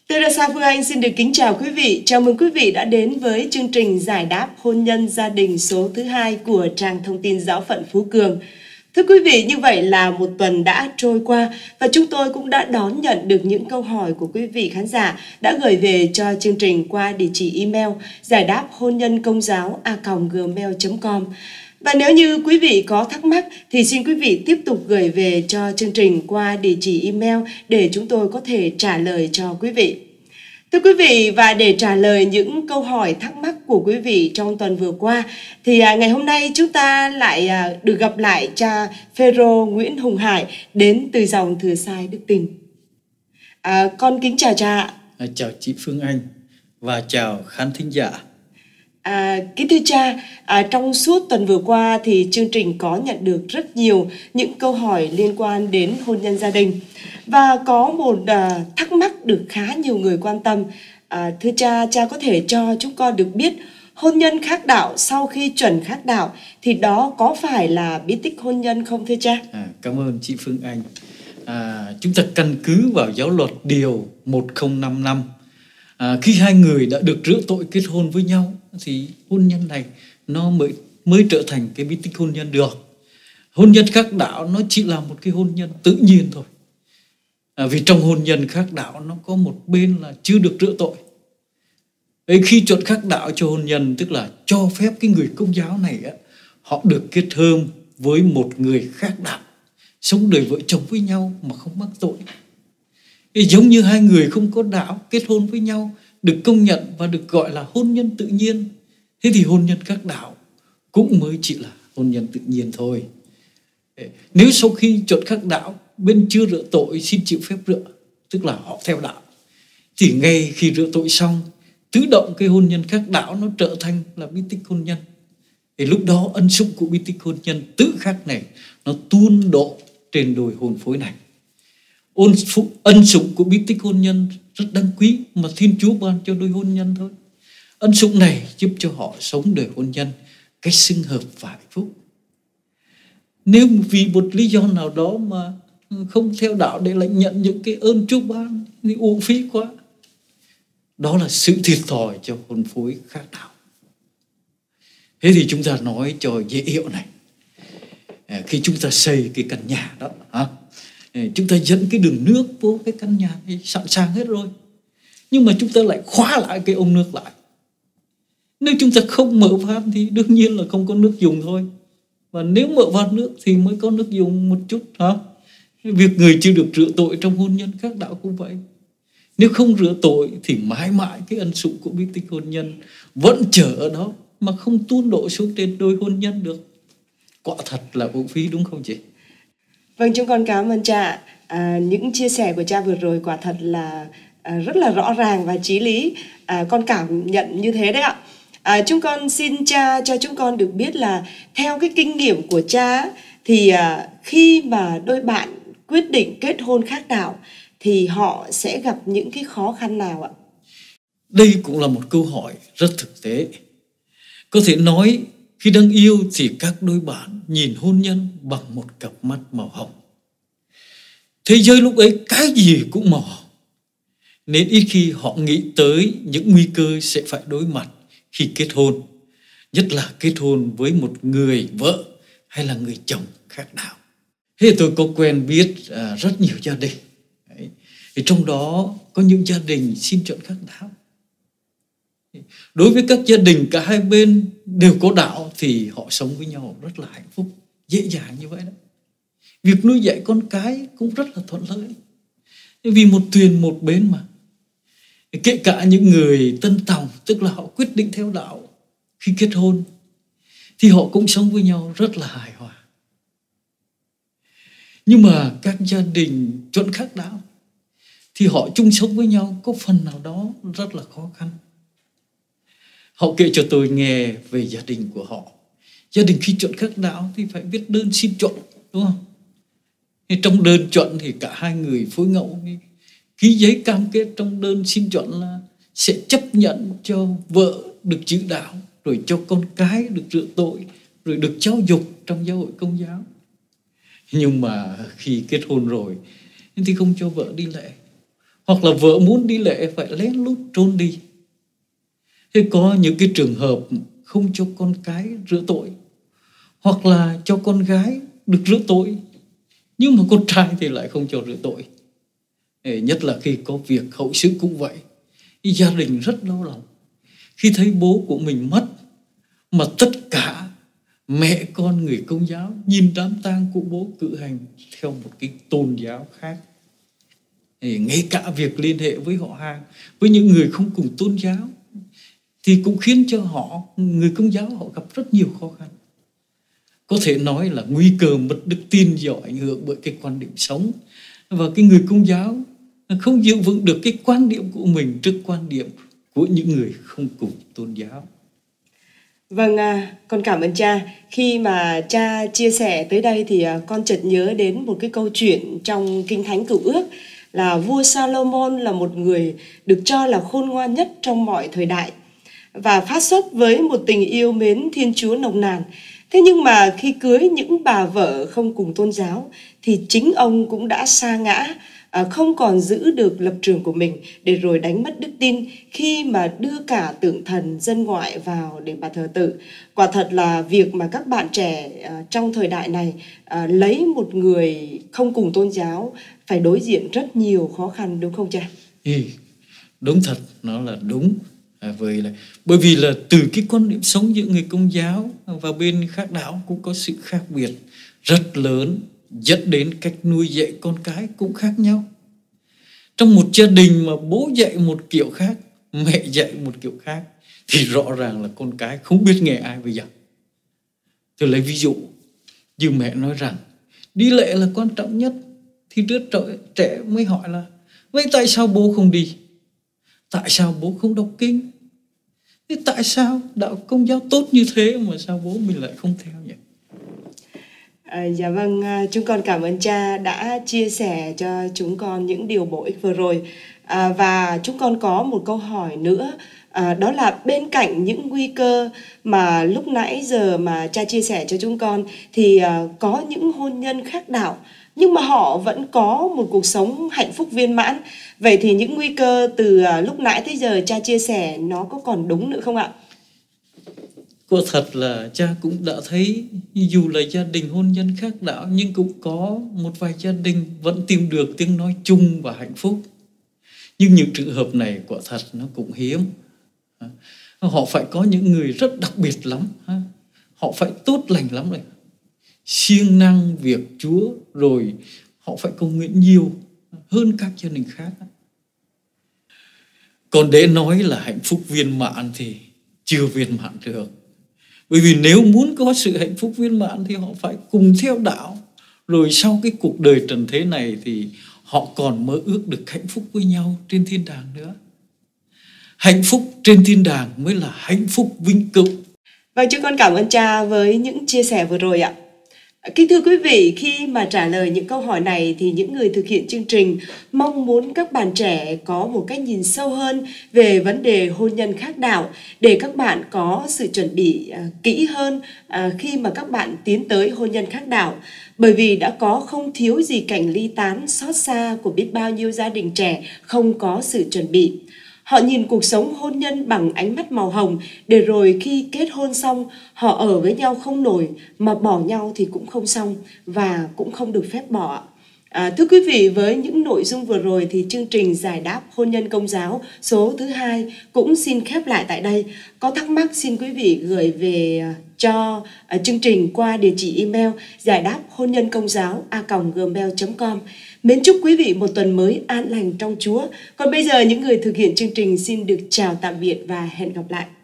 Teresa Phương Anh xin được kính chào quý vị. Chào mừng quý vị đã đến với chương trình giải đáp hôn nhân gia đình số thứ 2 của trang thông tin Giáo phận Phú Cường. Thưa quý vị, như vậy là một tuần đã trôi qua và chúng tôi cũng đã đón nhận được những câu hỏi của quý vị khán giả đã gửi về cho chương trình qua địa chỉ email giải đáp hôn nhân công giáo @gmail.com. Và nếu như quý vị có thắc mắc thì xin quý vị tiếp tục gửi về cho chương trình qua địa chỉ email để chúng tôi có thể trả lời cho quý vị. Thưa quý vị, và để trả lời những câu hỏi thắc mắc của quý vị trong tuần vừa qua thì ngày hôm nay chúng ta lại được gặp lại cha Phêrô Nguyễn Hùng Hải đến từ dòng Thừa Sai Đức Tin. Con kính chào cha. Chào chị Phương Anh và chào khán thính giả. Kính thưa cha, trong suốt tuần vừa qua thì chương trình có nhận được rất nhiều những câu hỏi liên quan đến hôn nhân gia đình. Và có một thắc mắc được khá nhiều người quan tâm. Thưa cha, cha có thể cho chúng con được biết hôn nhân khác đạo sau khi chuẩn khác đạo thì đó có phải là bí tích hôn nhân không thưa cha? Cảm ơn chị Phương Anh. Chúng ta căn cứ vào giáo luật điều 1055. Khi hai người đã được rửa tội kết hôn với nhau thì hôn nhân này nó mới trở thành cái bí tích hôn nhân được. Hôn nhân khác đạo nó chỉ là một cái hôn nhân tự nhiên thôi. Vì trong hôn nhân khác đạo nó có một bên là chưa được rửa tội. Khi chuẩn khác đạo cho hôn nhân tức là cho phép cái người Công giáo này họ được kết hôn với một người khác đạo, sống đời vợ chồng với nhau mà không mắc tội. Giống như hai người không có đạo kết hôn với nhau được công nhận và được gọi là hôn nhân tự nhiên. Thế thì hôn nhân khác đạo cũng mới chỉ là hôn nhân tự nhiên thôi. Nếu sau khi chuẩn khác đạo bên chưa rửa tội xin chịu phép rửa, tức là họ theo đạo, thì ngay khi rửa tội xong tự động cái hôn nhân khác đạo nó trở thành là bí tích hôn nhân. Thì lúc đó ân sủng của bí tích hôn nhân tự khắc này nó tuôn đổ trên đôi hôn phối này. Ân sủng của bí tích hôn nhân rất đáng quý mà Thiên Chúa ban cho đôi hôn nhân thôi. Ân sủng này giúp cho họ sống đời hôn nhân cách xưng hợp và hạnh phúc. Nếu vì một lý do nào đó mà không theo đạo để lãnh nhận những cái ơn Chúa ban thì uổng phí quá. Đó là sự thiệt thòi cho hôn phối khác đạo. Thế thì chúng ta nói cho dễ hiểu này. Khi chúng ta xây cái căn nhà đó, chúng ta dẫn cái đường nước vô cái căn nhà thì sẵn sàng hết rồi. Nhưng mà chúng ta lại khóa lại cái ống nước lại. Nếu chúng ta không mở van thì đương nhiên là không có nước dùng thôi. Và nếu mở van nước thì mới có nước dùng một chút. Việc người chưa được rửa tội trong hôn nhân khác đạo cũng vậy. Nếu không rửa tội thì mãi mãi cái ân sủng của bí tích hôn nhân vẫn chờ ở đó mà không tuôn đổ xuống trên đôi hôn nhân được. Quả thật là uổng phí đúng không chị? Vâng, chúng con cảm ơn cha. Những chia sẻ của cha vừa rồi quả thật là rất là rõ ràng và chí lý. Con cảm nhận như thế đấy ạ. Chúng con xin cha cho chúng con được biết là theo cái kinh nghiệm của cha thì khi mà đôi bạn quyết định kết hôn khác đạo thì họ sẽ gặp những cái khó khăn nào ạ? Đây cũng là một câu hỏi rất thực tế. Có thể nói khi đang yêu thì các đôi bạn nhìn hôn nhân bằng một cặp mắt màu hồng. Thế giới lúc ấy cái gì cũng màu hồng. Nên ít khi họ nghĩ tới những nguy cơ sẽ phải đối mặt khi kết hôn. Nhất là kết hôn với một người vợ hay là người chồng khác đạo. Thế tôi có quen biết rất nhiều gia đình. Thì trong đó có những gia đình xin chọn khác đạo. Đối với các gia đình cả hai bên đều có đạo thì họ sống với nhau rất là hạnh phúc, dễ dàng như vậy đó. Việc nuôi dạy con cái cũng rất là thuận lợi. Vì một thuyền một bến mà. Kể cả những người tân tòng, tức là họ quyết định theo đạo khi kết hôn, thì họ cũng sống với nhau rất là hài hòa. Nhưng mà các gia đình chọn khác đạo thì họ chung sống với nhau có phần nào đó rất là khó khăn. Họ kể cho tôi nghe về gia đình của họ. Gia đình khi chọn khác đạo thì phải viết đơn xin chọn, đúng không? Thì trong đơn chọn thì cả hai người phối ngẫu ký giấy cam kết trong đơn xin chọn là sẽ chấp nhận cho vợ được giữ đạo, rồi cho con cái được rửa tội, rồi được giáo dục trong giáo hội Công giáo. Nhưng mà khi kết hôn rồi thì không cho vợ đi lễ. hoặc là vợ muốn đi lễ phải lén lút trốn đi. Thế có những cái trường hợp không cho con cái rửa tội, hoặc là cho con gái được rửa tội, nhưng mà con trai thì lại không cho rửa tội. Nhất là khi có việc hậu sự cũng vậy. Gia đình rất đau lòng khi thấy bố của mình mất, mà tất cả mẹ con người Công giáo nhìn đám tang của bố cử hành theo một cái tôn giáo khác. Ngay cả việc liên hệ với họ hàng, với những người không cùng tôn giáo, thì cũng khiến cho họ, người Công giáo, họ gặp rất nhiều khó khăn. Có thể nói là nguy cơ mất đức tin do ảnh hưởng bởi cái quan điểm sống, và cái người Công giáo không giữ vững được cái quan điểm của mình trước quan điểm của những người không cùng tôn giáo. Vâng, con cảm ơn cha. Khi mà cha chia sẻ tới đây thì con chợt nhớ đến một cái câu chuyện trong Kinh Thánh Cựu Ước, là vua Salomon là một người được cho là khôn ngoan nhất trong mọi thời đại và phát xuất với một tình yêu mến Thiên Chúa nồng nàn. Thế nhưng mà khi cưới những bà vợ không cùng tôn giáo thì chính ông cũng đã sa ngã, không còn giữ được lập trường của mình, để rồi đánh mất đức tin khi mà đưa cả tượng thần dân ngoại vào để mà thờ tự. Quả thật là việc mà các bạn trẻ trong thời đại này lấy một người không cùng tôn giáo phải đối diện rất nhiều khó khăn, đúng không cha? Đúng thật, nó là đúng. Bởi vì là từ cái quan điểm sống giữa người Công giáo và bên khác đạo cũng có sự khác biệt rất lớn, dẫn đến cách nuôi dạy con cái cũng khác nhau. Trong một gia đình mà bố dạy một kiểu khác, mẹ dạy một kiểu khác, thì rõ ràng là con cái không biết nghe ai bây giờ. Tôi lấy ví dụ như mẹ nói rằng đi lễ là quan trọng nhất, thì đứa trẻ mới hỏi là vậy tại sao bố không đi? Tại sao bố không đọc kinh? Thế tại sao đạo Công giáo tốt như thế mà sao bố mình lại không theo nhỉ? Dạ vâng, chúng con cảm ơn cha đã chia sẻ cho chúng con những điều bổ ích vừa rồi. Và chúng con có một câu hỏi nữa, đó là bên cạnh những nguy cơ mà lúc nãy giờ mà cha chia sẻ cho chúng con, thì có những hôn nhân khác đạo nhưng mà họ vẫn có một cuộc sống hạnh phúc viên mãn. Vậy thì những nguy cơ từ lúc nãy tới giờ cha chia sẻ nó có còn đúng nữa không ạ? Có thật là cha cũng đã thấy dù là gia đình hôn nhân khác đạo, nhưng cũng có một vài gia đình vẫn tìm được tiếng nói chung và hạnh phúc. Nhưng những trường hợp này quả thật nó cũng hiếm. Họ phải có những người rất đặc biệt lắm, họ phải tốt lành lắm rồi, siêng năng việc Chúa, rồi họ phải cầu nguyện nhiều hơn các gia đình khác. Còn để nói là hạnh phúc viên mãn thì chưa viên mãn được. Bởi vì nếu muốn có sự hạnh phúc viên mãn thì họ phải cùng theo đạo, rồi sau cái cuộc đời trần thế này thì họ còn mơ ước được hạnh phúc với nhau trên thiên đàng nữa. Hạnh phúc trên thiên đàng mới là hạnh phúc vĩnh cửu. Vâng, chúng con cảm ơn cha với những chia sẻ vừa rồi ạ. Kính thưa quý vị, khi mà trả lời những câu hỏi này thì những người thực hiện chương trình mong muốn các bạn trẻ có một cách nhìn sâu hơn về vấn đề hôn nhân khác đạo, để các bạn có sự chuẩn bị kỹ hơn khi mà các bạn tiến tới hôn nhân khác đạo. Bởi vì đã có không thiếu gì cảnh ly tán xót xa của biết bao nhiêu gia đình trẻ không có sự chuẩn bị. Họ nhìn cuộc sống hôn nhân bằng ánh mắt màu hồng, để rồi khi kết hôn xong, họ ở với nhau không nổi, mà bỏ nhau thì cũng không xong và cũng không được phép bỏ. Thưa quý vị, với những nội dung vừa rồi thì chương trình Giải đáp hôn nhân Công giáo số thứ 2 cũng xin khép lại tại đây. Có thắc mắc xin quý vị gửi về cho chương trình qua địa chỉ email giải đáp hôn nhân công giáo @gmail.com. Mến chúc quý vị một tuần mới an lành trong Chúa. Còn bây giờ những người thực hiện chương trình xin được chào tạm biệt và hẹn gặp lại.